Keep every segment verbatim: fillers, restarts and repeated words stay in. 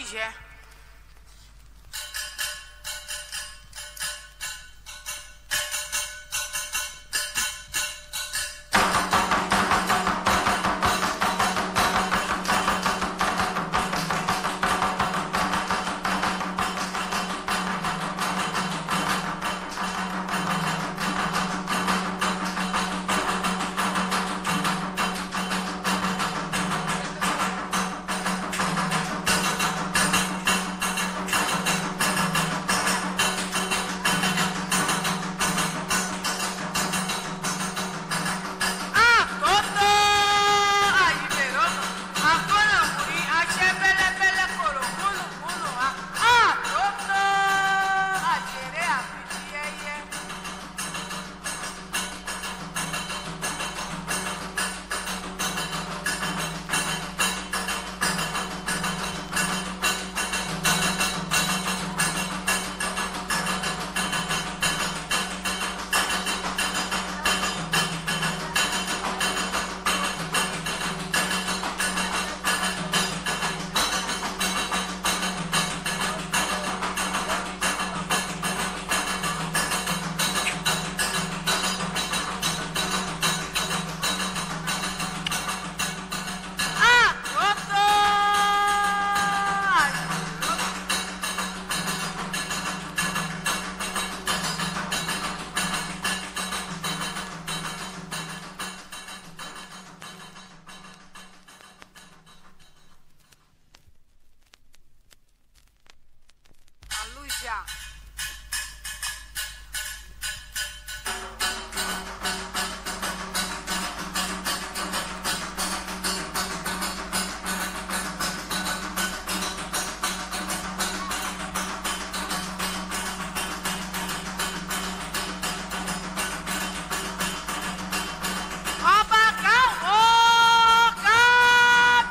jíjẹ.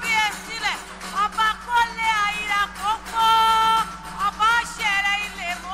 Ọba ṣẹ̀rẹ̀ ilé mọ́.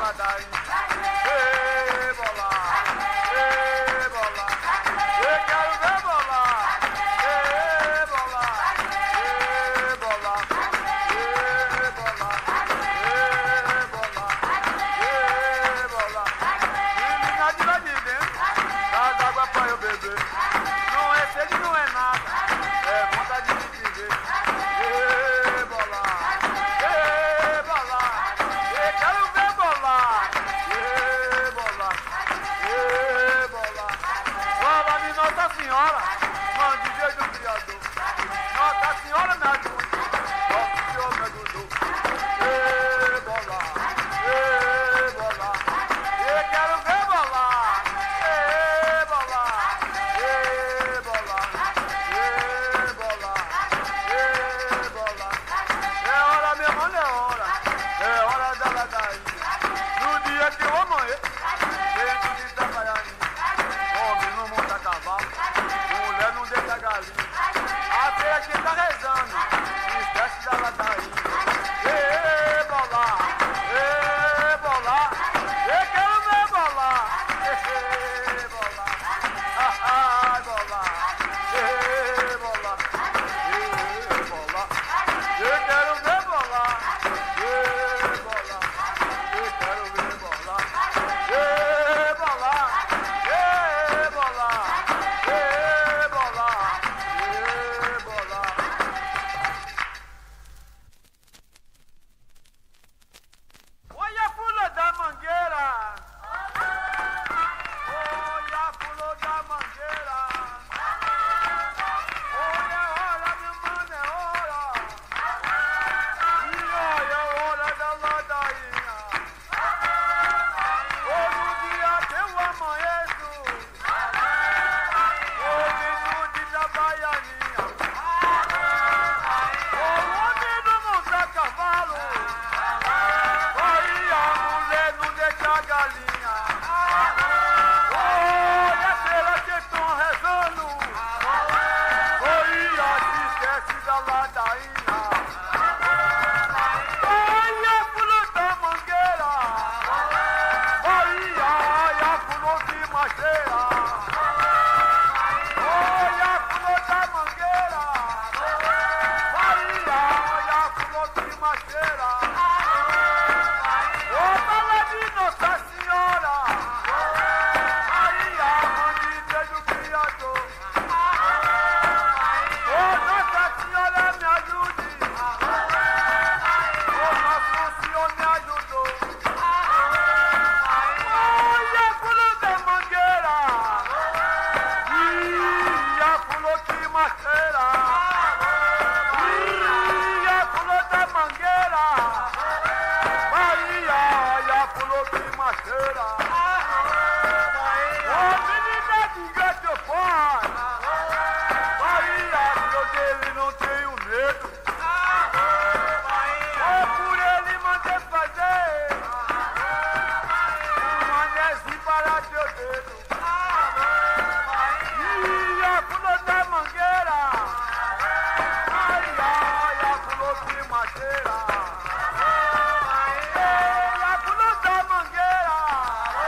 Mangueira,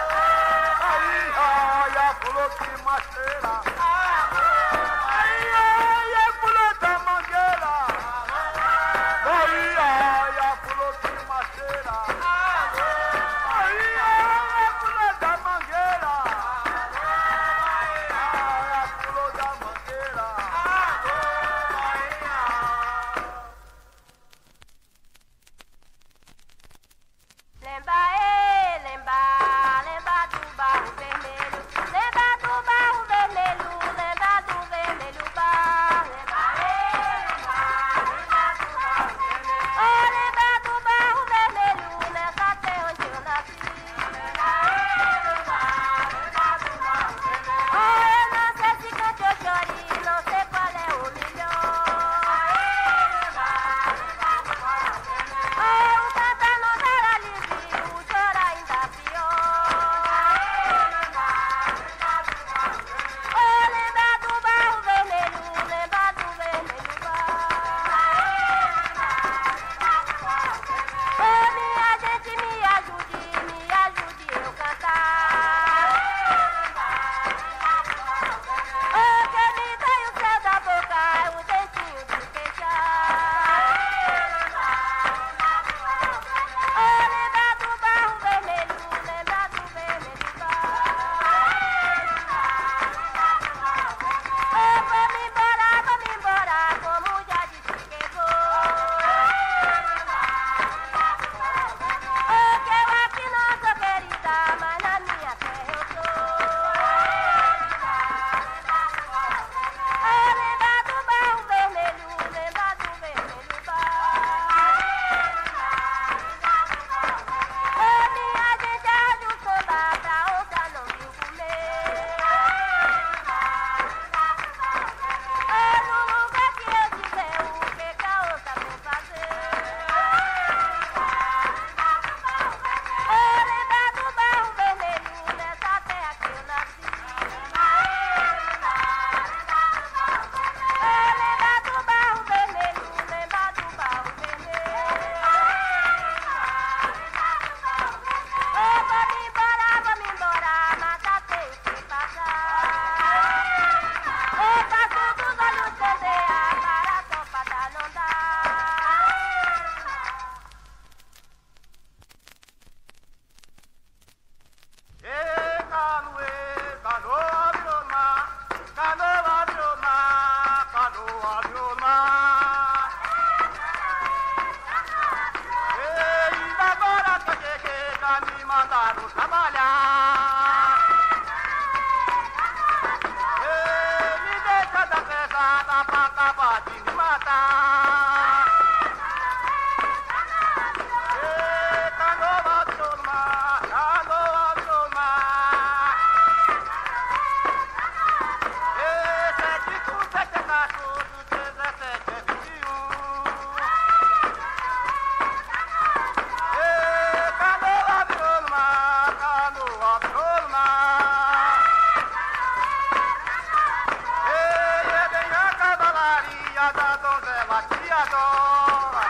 me mandaram trabalhar. Ei, me deixa da pesada pra acabar de me matar. Ei, canoa do mar, canoa do mar. Ei, sete com sete é caçudo, dezessete é vinte e um. Ei, canoa virou no mar, canoa virou no mar. Ei, é bem a cavalaria da donzela que adora.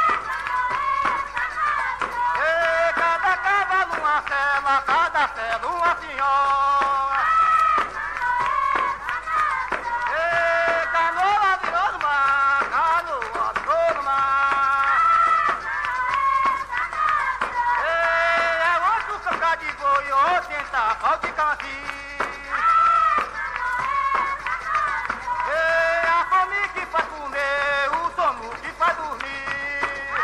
Ei, cada cavalo uma cela, cada cela uma senhora. Ei, canoa virou no mar, canoa virou no mar. Ei, é oito cancar de boi, oitenta pau de cantil. Ei, a fome que faz comer, o sono que faz dormir.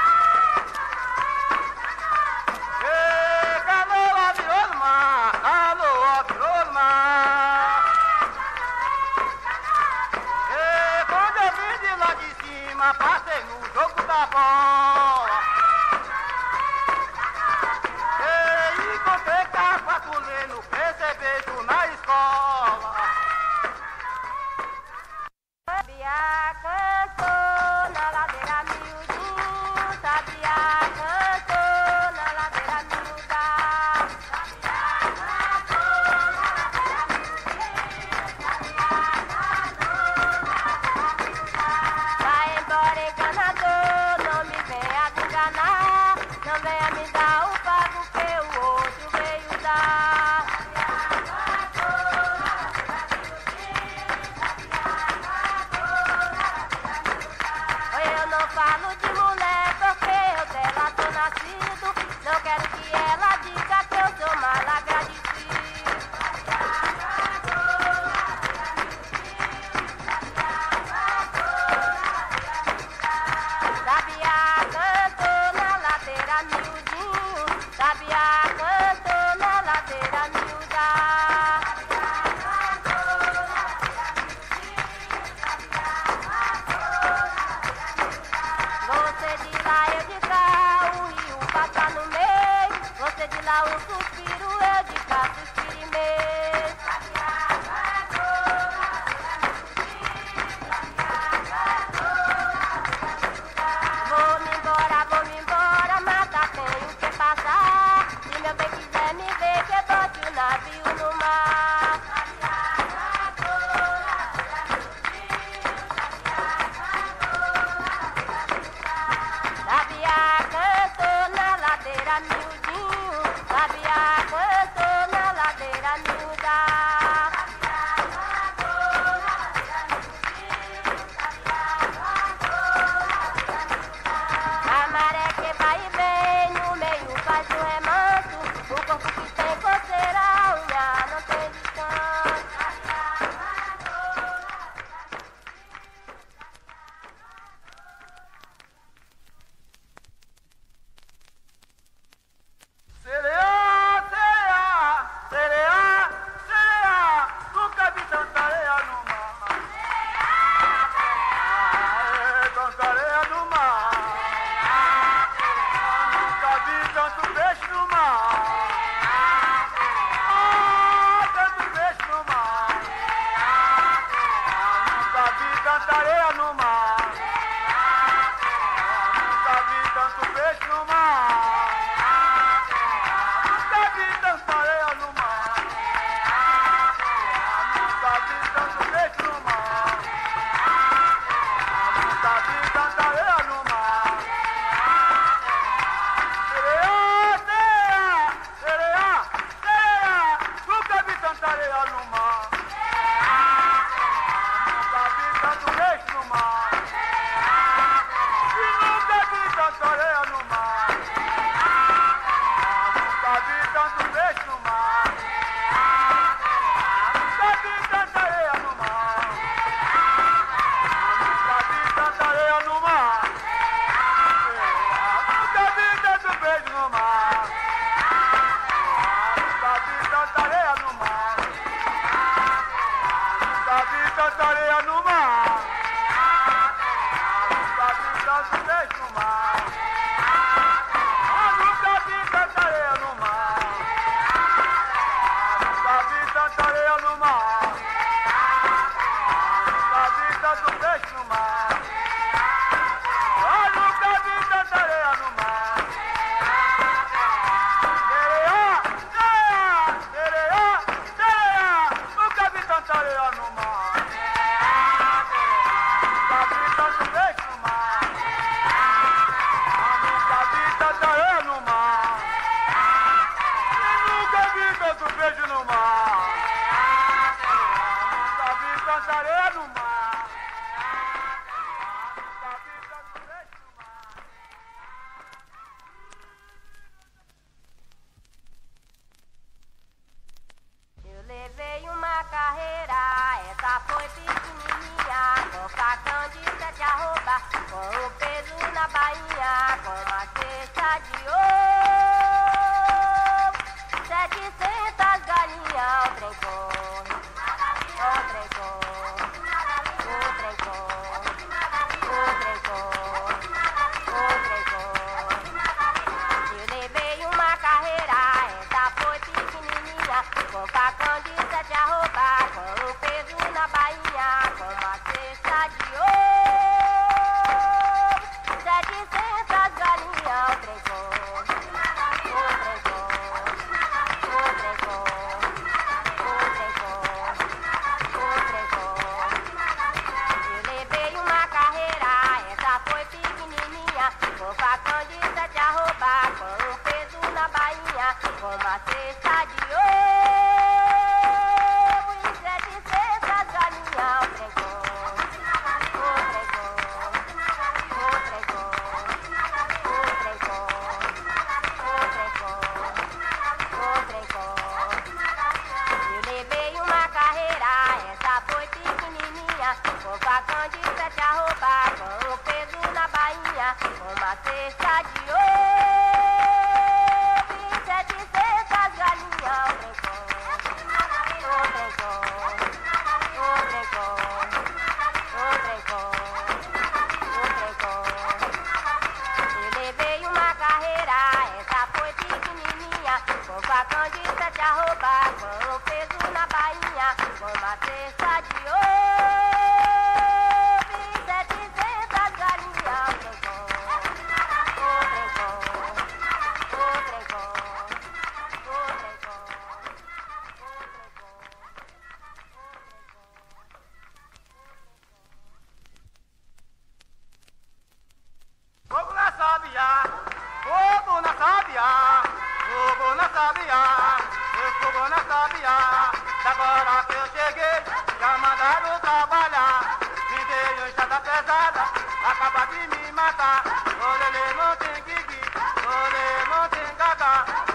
Ei, canoa virou no mar, canoa virou no mar. Ei, quando eu vim de lá de cima, passei no jogo da bola. Ei, encontrei capato lendo, percebejo na escola. Sabiá cantou na ladeira miudinho, Sabiá cantou na ladeira miúda. Sabiá cantou na ladeira miudinho, Sabiá cantou na ladeira miúda. Vai embora enganador, não me venha me enganar, não venha me dar o pago que o outro veio dar. Sabiá cantou na ladeira eu não falo de mulher porque eu dela tô nascido. Não quero que ela diga que eu sou mal agradecido. Sabiá cantou na ladeira miudinho, Sabiá cantou na ladeira miúda. Você de lá, eu de cá, o rio passa no meio. Você de lá, um suspiro, eu de cá, suspiro mesmo. Vou-me embora, vou-me embora, mas tá tenho que passar. Se meu bem quiser me ver, que eu bote o navio no mar. Sabiá cantou na ladeira miudinho, Sabiá cantou na ladeira uma cesta de ovo e sete cestas galinha, o pregão, o pregão, o pregão, o pregão, o pregão, o pregão. Eu levei uma carreira, essa foi pequenininha, com facão de sete arroba, com o peso na bainha, uma cesta de ovo e sete cestas galinha, o pregão, o pregão, o pregão, o pregão, o pregão. Eu levei uma carreira, essa foi pequenininha, com facão de sete arroba, com o peso na bainha, com uma cesta de ovo e sete cestas galinha, o pregão, o pregão, o pregão, o pregão, Fogo na sabia, fogo na sabia, fogo na sabia, fogo na sabia. Agora que eu cheguei, já mandaram trabalhar. Me dei enxada pesada, acaba de me matar. Olele não tem guigui, olele não tem gaga.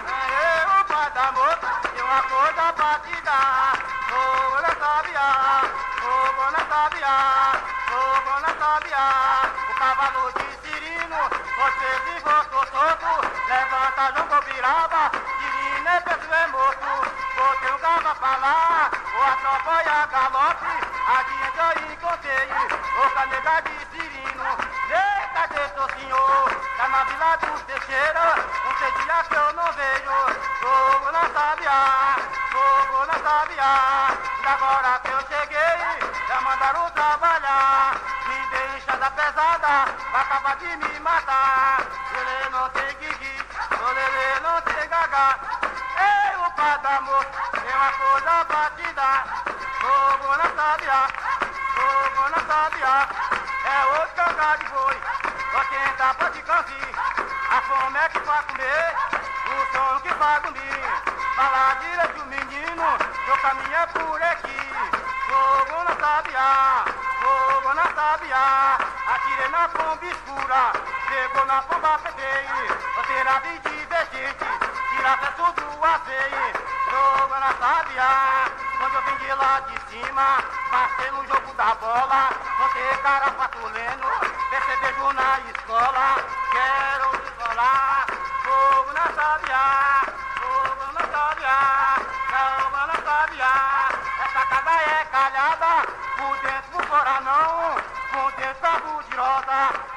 É o pai da moça, e uma coisa pra te dar. Fogo na sabia, fogo na sabia, fogo na sabia. O cavalo de Cirino, você se voltou solto. Levanta, João Cobiraba, Cirino é peso é morto. Botei o gava pra lá, o atrapalha galope. Adiante eu encontrei o canega de Cirino. Eita, seu senhor, tá na Vila do Teixeira. Não sei dia que eu não vejo. Fogo na sabia, fogo na sabia. E agora que eu cheguei, já mandaram trabalhar. Me dei enxada pesada, vai acabar de me matar. Ele não tem guigui, ele não tem gaga. Ei, o pai da moça, tem uma coisa pra te dar. Fogo na sabia, fogo na sabia. É outro cangar de boi, oitenta pra te candir. A fome é que vai comer, o sono que vai dormir. Fala direito, menino, meu caminho é por aqui. Fogo na sabia, fogo na sabia. Atirei na pomba escura, pegou na pomba petei. Roteira de divergente, tira verso do azeite. Fogo na sabia, quando eu vim de lá de cima, passei no jogo da bola. Contei cara patulendo, percebejo na escola. Quero escolar, fogo na sabia, fogo na sabia, fogo na sabia. Essa casa é calhada, por dentro, por fora não, por dentro tá budirosa.